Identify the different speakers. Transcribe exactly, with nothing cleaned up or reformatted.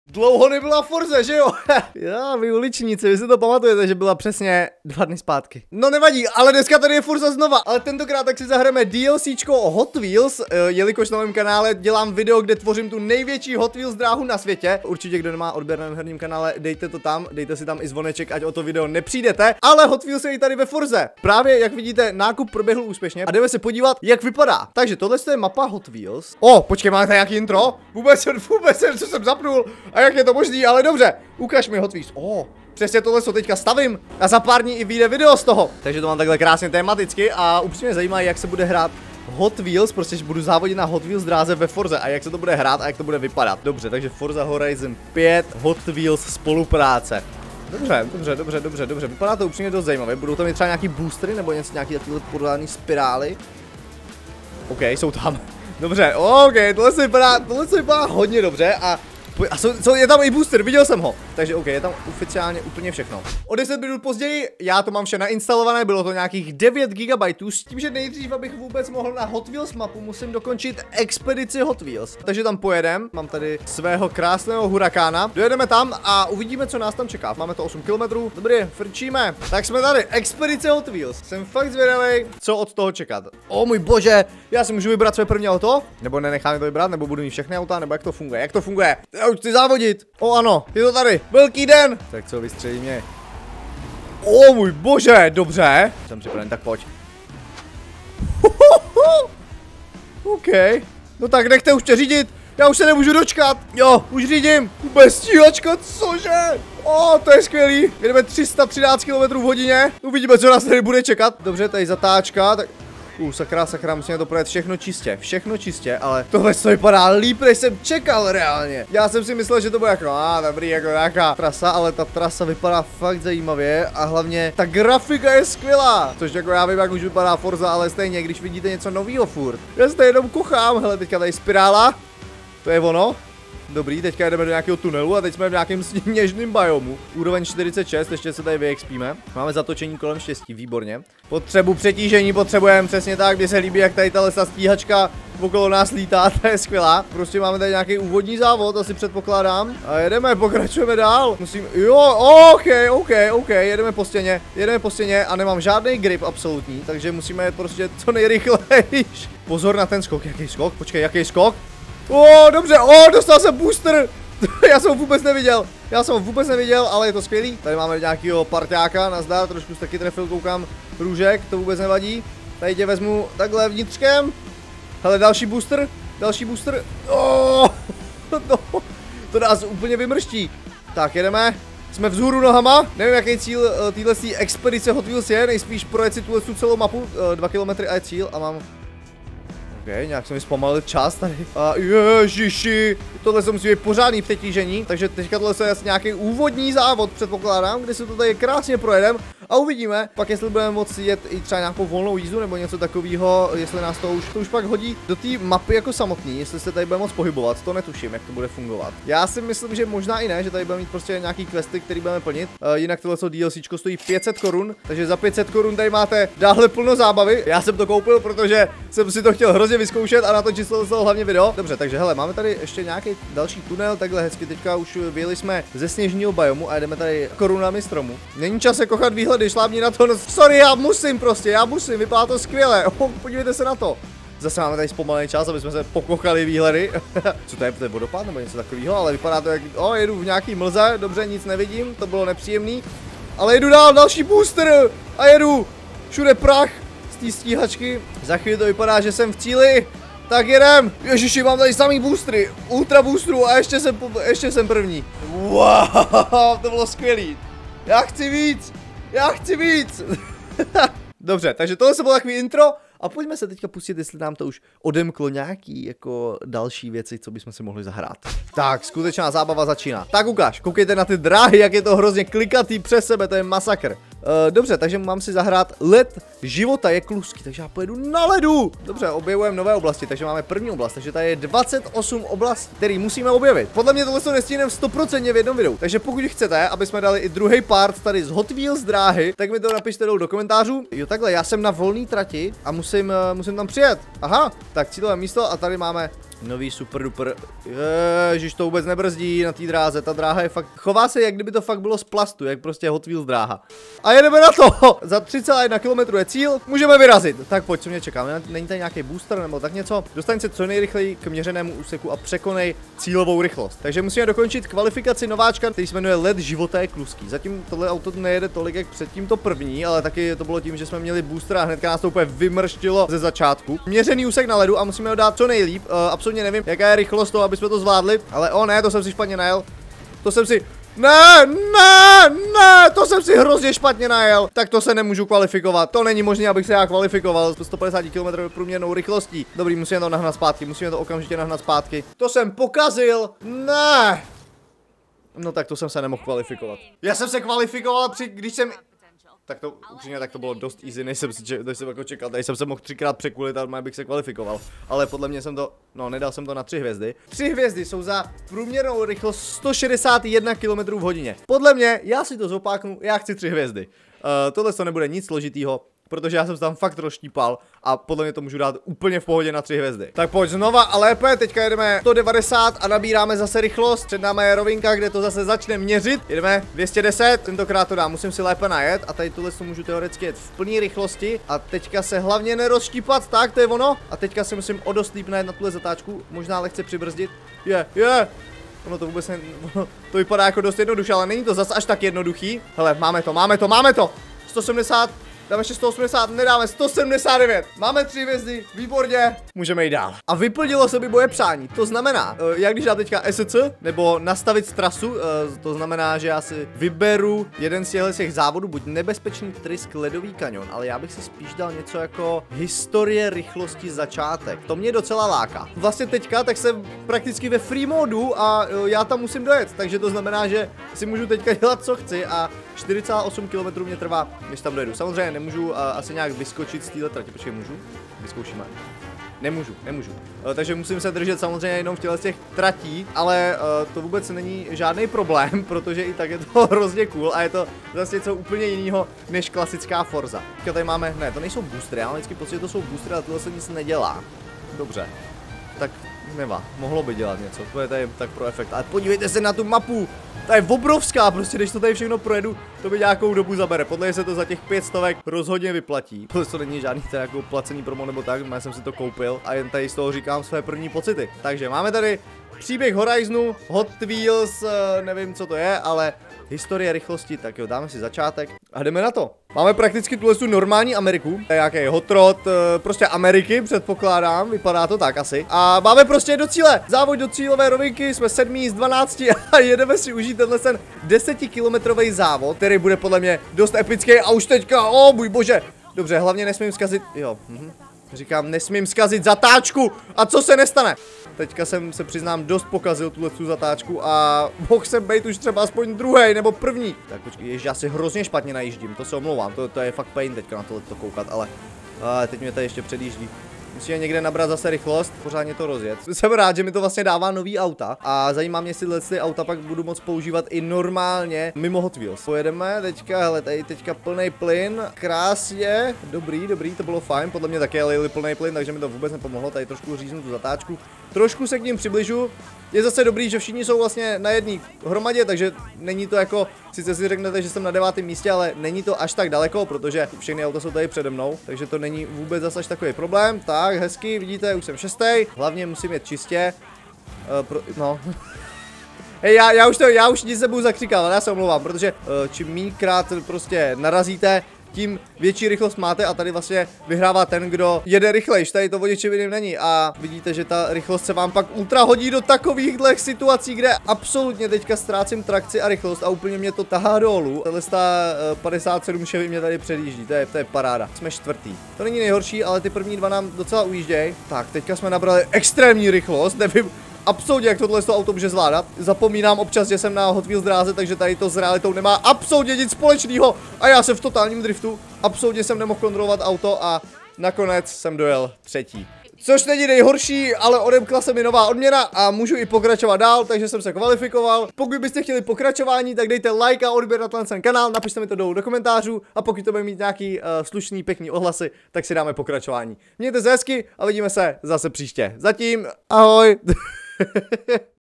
Speaker 1: Dlouho nebyla Forze, že jo? Já, vy uličníci, vy si to pamatujete, že byla přesně dva dny zpátky. No nevadí, ale dneska tady je Forza znova, ale tentokrát tak si zahrajeme DLCčko o Hot Wheels, jelikož na mém kanále dělám video, kde tvořím tu největší Hot Wheels dráhu na světě. Určitě, kdo nemá odběr na mém herním kanále, dejte to tam, dejte si tam i zvoneček, ať o to video nepřijdete. Ale Hot Wheels je i tady ve Forze. Právě, jak vidíte, nákup proběhl úspěšně a jdeme se podívat, jak vypadá. Takže tohle je mapa Hot Wheels. O, počkej, máme tady nějaký intro? Vůbec, vůbec, co jsem zapnul. A jak je to možný, ale dobře, ukaž mi Hot Wheels. O, přesně tohle co teďka stavím a za pár dní i vyjde video z toho. Takže to mám takhle krásně tematicky a upřímně zajímá, jak se bude hrát Hot Wheels, prostě budu závodit na Hot Wheels dráze ve Forze a jak se to bude hrát a jak to bude vypadat. Dobře, takže Forza Horizon pět, Hot Wheels spolupráce. Dobře, dobře, dobře, dobře, dobře, vypadá to upřímně dost zajímavé. Budou tam i třeba nějaký boostery nebo něco, nějaký takovýhle podání spirály. OK, jsou tam. Dobře, OK, tohle se vypadá, tohle se vypadá hodně dobře a A co, co, je tam i booster, viděl jsem ho. Takže OK, je tam oficiálně úplně všechno. O deset minut později, já to mám vše nainstalované, bylo to nějakých devět gigabajtů, s tím, že nejdřív, abych vůbec mohl na Hot Wheels mapu, musím dokončit expedici Hot Wheels. Takže tam pojedem, mám tady svého krásného hurakána, dojedeme tam a uvidíme, co nás tam čeká. Máme to osm kilometrů, dobrý, frčíme. Tak jsme tady, expedice Hot Wheels. Jsem fakt zvědavý, co od toho čekat. O můj bože, já si můžu vybrat své první auto? Nebo nenecháme to vybrat, nebo budu mít všechny auta, nebo jak to funguje? Jak to funguje? Já už chci závodit. O ano, je to tady. Velký den. Tak co, vystřelí mě. O můj bože, dobře. Jsem připraven, tak pojď. OK. No tak nechte už tě řídit. Já už se nemůžu dočkat. Jo, už řídím. Bez stíhačka, cože? O, to je skvělý. Jedeme tři sta třináct kilometrů v hodině. Uvidíme, co nás tady bude čekat. Dobře, tady zatáčka. Tak... Uh, sakra, sakra, musíme to projet všechno čistě, všechno čistě, ale tohle to vypadá líp, než jsem čekal reálně. Já jsem si myslel, že to bude jako, a dobrý, jako nějaká trasa, ale ta trasa vypadá fakt zajímavě a hlavně ta grafika je skvělá. Což jako já vím, jak už vypadá Forza, ale stejně, když vidíte něco nového furt. Já se jenom kochám, hele, teďka tady spirála, to je ono. Dobrý, teďka jdeme do nějakého tunelu a teď jsme v nějakém sněžném biomu. Úroveň čtyřicet šest, ještě se tady vyexpíme. Máme zatočení kolem štěstí, výborně. Potřebu přetížení potřebujeme, přesně tak, mně se líbí, jak tady ta stíhačka okolo nás lítá, to je skvělá. Prostě máme tady nějaký úvodní závod, asi předpokládám. A jedeme, pokračujeme dál. Musím, jo, OK, OK, OK, jedeme po stěně, jedeme po stěně a nemám žádný grip absolutní, takže musíme jet prostě co nejrychlejš. Pozor na ten skok, jaký skok, počkej, jaký skok? O, dobře, o, dostal jsem booster. Já jsem ho vůbec neviděl, já jsem ho vůbec neviděl, ale je to skvělý. Tady máme nějakýho parťáka, nazdar, trošku se taky trefil, koukám, růžek, to vůbec nevadí. Tady tě vezmu takhle vnitřkem. Hele, další booster, další booster. Oh, no, to nás úplně vymrští. Tak, jedeme, jsme vzhůru nohama. Nevím, jaký cíl uh, téhle expedice Hot Wheels je, nejspíš projet si tuhle celou mapu, uh, dva kilometry a je cíl a mám... Okay, nějak jsem mi zpomalil čas tady. A ježiši, tohle se musí být pořádný přetížení, takže teďka tohle je asi nějaký úvodní závod, předpokládám, kde se to tady krásně projedem a uvidíme, pak jestli budeme moci jet i třeba nějakou volnou jízdu nebo něco takového, jestli nás to už, to už pak hodí do té mapy jako samotný, jestli se tady bude moc pohybovat, to netuším, jak to bude fungovat. Já si myslím, že možná i ne, že tady budeme mít prostě nějaký questy, který budeme plnit, uh, jinak tohle DLCčko stojí pět set korun, takže za pět set korun tady máte dále plno zábavy. Já jsem to koupil, protože jsem si to chtěl hrozně vyzkoušet a na to číslo dostal hlavně video. Dobře, takže hele, máme tady ještě nějaký další tunel, takhle hezky, teďka už vyjeli jsme ze sněžního biomu a jdeme tady korunami stromu. Není čas se kochat výhledy, šlápni na to, no, sorry, já musím prostě, já musím, vypadá to skvěle, oh, podívejte se na to. Zase máme tady zpomalený čas, aby jsme se pokochali výhledy. Co to je, to je vodopád nebo něco takového, ale vypadá to jak, o, jedu v nějaký mlze, dobře, nic nevidím, to bylo nepříjemný. Ale jedu dál, další booster a jedu, všude prach z té stíhačky. Za chvíli to vypadá, že jsem v cíli. Tak jedem. Ježiši, mám tady samý boostry. Ultra boosterů a ještě jsem, ještě jsem první. Wow, to bylo skvělý. Já chci víc. Já chci víc. Dobře, takže tohle se bylo takový intro. A pojďme se teďka pustit, jestli nám to už odemklo nějaký jako další věci, co bychom si mohli zahrát. Tak, skutečná zábava začíná. Tak ukáž, koukejte na ty dráhy, jak je to hrozně klikatý přes sebe, to je masakr. Uh, dobře, takže mám si zahrát led života je kluský, takže já pojedu na ledu. Dobře, objevujeme nové oblasti, takže máme první oblast, takže tady je dvacet osm oblastí, který musíme objevit. Podle mě tohle to nestíneme sto procent v jednom videu, takže pokud chcete, aby jsme dali i druhý part tady z Hot Wheels dráhy, tak mi to napište dolů do komentářů. Jo, takhle, já jsem na volné trati a musím, uh, musím tam přijet. Aha, tak cílové místo a tady máme Nový super duper. Ježiš, to vůbec nebrzdí na té dráze, ta dráha je fakt, chová se, jak kdyby to fakt bylo z plastu, jak prostě Hot Wheels dráha. A jedeme na to! Za tři celá jedna kilometru je cíl, můžeme vyrazit. Tak pojď, co mě čeká, není tady nějaký booster nebo tak něco? Dostaň se co nejrychleji k měřenému úseku a překonej cílovou rychlost. Takže musíme dokončit kvalifikaci nováčka, který se jmenuje Let životé kluský. Zatím tohle auto nejede tolik jak předtím to první, ale taky to bylo tím, že jsme měli booster a hnedka nás to úplně vymrštilo ze začátku. Měřený úsek na ledu a musíme ho dát co nejlíp. Uh, absolutně nevím, jaká je rychlost toho, aby jsme to zvládli, ale o ne, to jsem si špatně najel. To jsem si... Ne, ne, ne, to jsem si hrozně špatně najel. Tak to se nemůžu kvalifikovat. To není možné, abych se já kvalifikoval s sto padesát kilometrů průměrnou rychlostí. Dobrý, musíme to nahnat zpátky, musíme to okamžitě nahnat zpátky. To jsem pokazil. Ne. No tak to jsem se nemohl kvalifikovat. Já jsem se kvalifikoval při, když jsem... Tak to, upřímně, tak to bylo dost easy, než jsem, si, než jsem jako čekal, tady jsem se mohl třikrát překulit a bych se kvalifikoval. Ale podle mě jsem to, no nedal jsem to na tři hvězdy. Tři hvězdy jsou za průměrnou rychlost sto šedesát jedna kilometrů v hodině. Podle mě, já si to zopáknu, já chci tři hvězdy. Uh, tohle to nebude nic složitýho, protože já jsem se tam fakt rozštípal a podle mě to můžu dát úplně v pohodě na tři hvězdy. Tak pojď znova a lépe, teďka jedeme sto devadesát a nabíráme zase rychlost. Před námi je rovinka, kde to zase začne měřit. Jedeme dvě stě deset, tentokrát to dám, musím si lépe najet a tady tohle to můžu teoreticky jet v plné rychlosti a teďka se hlavně nerozštípat, tak to je ono. A teďka se musím o dost líp najet na tuhle zatáčku, možná lehce přibrzdit. Je, je. Ono to vůbec ne, ono, to vypadá jako dost jednoduché, ale není to zas až tak jednoduchý. Hele, máme to, máme to, máme to. sto sedmdesát. Dáme ještě sto osmdesát, nedáme sto sedmdesát devět. Máme tři hvězdy, výborně, můžeme jít dál. A vyplnilo se by moje přání, to znamená, uh, jak když dám teďka S C, nebo nastavit trasu, uh, to znamená, že já si vyberu jeden z těchto těch závodů, buď nebezpečný trysk, ledový kanion, ale já bych si spíš dal něco jako historie rychlosti začátek. To mě docela láká. Vlastně teďka tak jsem prakticky ve free modu a uh, já tam musím dojet, takže to znamená, že si můžu teďka dělat co chci a čtyři celá osm kilometrů mě trvá, než tam dojedu. Samozřejmě nemůžu uh, asi nějak vyskočit z této trati, počkej, můžu? Vyzkoušíme. Nemůžu, nemůžu. Uh, takže musím se držet samozřejmě jenom v těchto těch tratí, ale uh, to vůbec není žádný problém, protože i tak je to hrozně cool a je to zase něco úplně jiného než klasická Forza. Teďka tady máme, ne, to nejsou boostry, já mám vždycky pocit, že to jsou boostry, ale tohle se nic nedělá. Dobře. Tak nemá, mohlo by dělat něco, to je tady tak pro efekt, ale podívejte se na tu mapu, ta je obrovská, prostě když to tady všechno projedu, to by nějakou dobu zabere, podle mě se to za těch pět stovek rozhodně vyplatí. Tohle to není žádný tady jako placený promo nebo tak, já jsem si to koupil a jen tady z toho říkám své první pocity. Takže máme tady příběh Horizonu, Hot Wheels, nevím co to je, ale historie rychlosti, tak jo, dáme si začátek a jdeme na to. Máme prakticky tuhle tu normální Ameriku, to je nějaký hot rod, prostě Ameriky, předpokládám, vypadá to tak asi. A máme prostě do cíle, závod do cílové rovinky, jsme sedmí z dvanácti a jedeme si užít tenhle ten desetikilometrový závod, který bude podle mě dost epický a už teďka, o můj bože. Dobře, hlavně nesmím zkazit, jo, mhm. Říkám, nesmím zkazit zatáčku a co se nestane? Teďka jsem se přiznám dost pokazil tuhle tu zatáčku a mohl jsem být už třeba aspoň druhý nebo první. Tak počkej, jež já si hrozně špatně najíždím, to se omlouvám, to, to je fakt pain teďka na tohle to koukat, ale a teď mě tady ještě předjíždí. Musíme někde nabrat zase rychlost, pořádně to rozjet. Jsem rád, že mi to vlastně dává nový auta a zajímá mě, jestli ty auta pak budu moct používat i normálně mimo Hot Wheels. Pojedeme teďka, hele, tady teďka plný plyn, krásně, dobrý, dobrý, to bylo fajn, podle mě také lili plný plyn, takže mi to vůbec nepomohlo, tady trošku říznu tu zatáčku, trošku se k ním přibližu. Je zase dobrý, že všichni jsou vlastně na jedné hromadě, takže není to jako, sice si řeknete, že jsem na devátém místě, ale není to až tak daleko, protože všechny auta jsou tady přede mnou, takže to není vůbec zase až takový problém. Tak, hezky, vidíte, už jsem šestý, hlavně musím jet čistě, uh, pro, no. Hej, já, já už to, já už nic nebudu zakříkat, ale já se omlouvám, protože uh, čím mínkrát prostě narazíte, tím větší rychlost máte a tady vlastně vyhrává ten, kdo jede rychlejš, tady to o ničem jiným není a vidíte, že ta rychlost se vám pak ultra hodí do takovýchhle situací, kde absolutně teďka ztrácím trakci a rychlost a úplně mě to tahá dolů. Tahle padesát sedm Chevy mě tady předjíždí, to je, to je paráda. Jsme čtvrtý. To není nejhorší, ale ty první dva nám docela ujíždějí. Tak, teďka jsme nabrali extrémní rychlost, nevím absolutně, jak tohle to auto může zvládat. Zapomínám občas, že jsem na Hot Wheels dráze, takže tady to s realitou nemá absolutně nic společného. A já jsem v totálním driftu, absolutně jsem nemohl kontrolovat auto a nakonec jsem dojel třetí. Což není nejhorší, ale odemkla se mi nová odměna a můžu i pokračovat dál, takže jsem se kvalifikoval. Pokud byste chtěli pokračování, tak dejte like a odběr na ten kanál, napište mi to dolů do komentářů a pokud to bude mít nějaký uh, slušný, pěkný ohlasy, tak si dáme pokračování. Mějte se hezky a vidíme se zase příště. Zatím ahoj.